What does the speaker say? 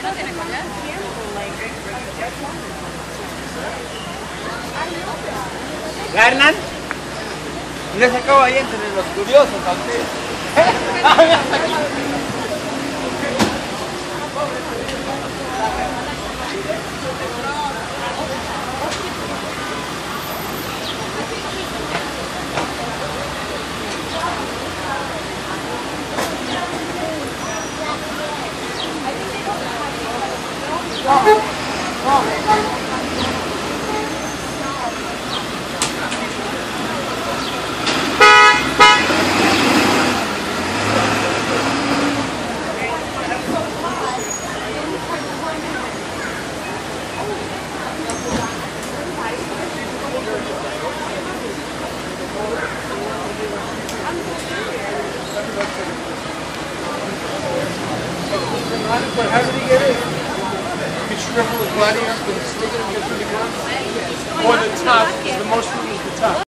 ¿Ya, Hernán? ¿Le sacó ahí entre los curiosos a ustedes? But how did he get in? He scribbled his body up and stick it against the ground? On the top.